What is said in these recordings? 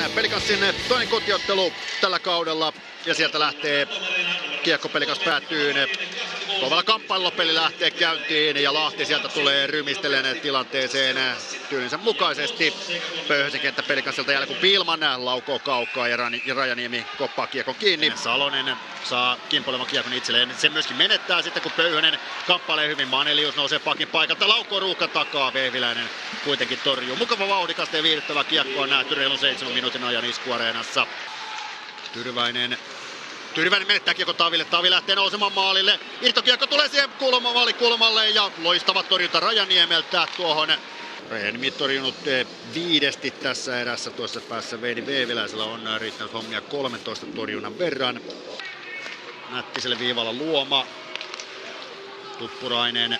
Pelikansin toinen kotiottelu tällä kaudella ja sieltä lähtee kiekko Pelikas päätyyn. Kovalla kamppailulla peli lähtee käyntiin ja Lahti sieltä tulee rymistelemään tilanteeseen tyylinsä mukaisesti. Pöyhösen kenttä Pelikansilta jälleen kun Pilman laukoo kaukaa ja Rajaniemi koppaa kiekon kiinni. Salonen saa kimpoilemaan kiekon itselleen. Se myöskin menettää sitten kun Pöyhönen kamppailee hyvin. Manelius nousee pakin paikalta. Laukoo ruuhkan takaa. Vehviläinen kuitenkin torjuu. Mukava vauhdikasta ja viihdyttävä kiekko on nähty reilun 7 minuutin ajan Isku-areenassa. Tyrväinen menettää kiekko Taville. Tavi lähtee nousemaan maalille. Irtokiekko tulee siihen maalikulmalle ja loistava torjunta Rajaniemeltä tuohon. Reheniemi torjunut 5 tässä erässä. Tuossa päässä Veini Vehviläisellä on riittänyt hommia 13 torjunnan verran. Nättiselle viivalla Luoma. Tuppurainen.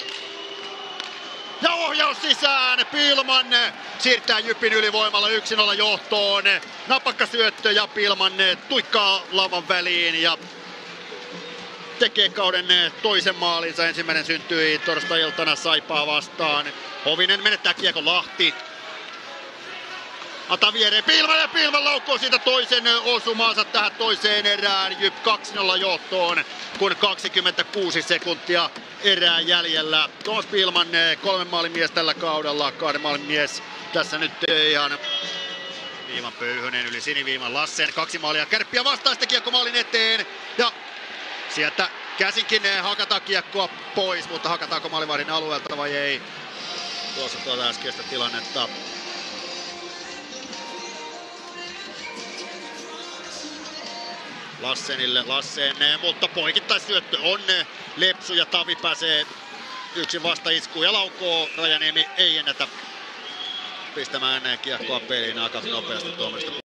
Ja ohjaus sisään! Pilman siirtää Jypin ylivoimalla 1-0 johtoon. Napakka syöttö ja Pilman tuikkaa lavan väliin ja tekee kauden toisen maalinsa. Ensimmäinen syntyi torstai-iltana Saipaa vastaan. Hovinen menettää kiekon Lahti. Antaa viereen Pilman ja Pilman laukkoo siitä toisen osumaansa tähän toiseen erään. Jyp 2-0 johtoon, kun 26 sekuntia erää jäljellä. Tuomas Pilman 3 maalin mies tällä kaudella, 2 maalin mies tässä nyt ihan viivan Pöyhönen yli siniviivan Lassen. 2 maalia Kärppiä vastaan sitten kiekko maalin eteen ja sieltä käsinkin hakataan kiekkoa pois, mutta hakataanko maalivahdin alueelta vai ei? Tuossa tuota äskeistä tilannetta. Lassen, mutta poikittaisyöttö on lepsu ja Tavi pääsee yksin vastaiskuun ja laukoo. Rajaniemi ei ennätä pistämään kiekkoa peliin aika nopeasti tuommoista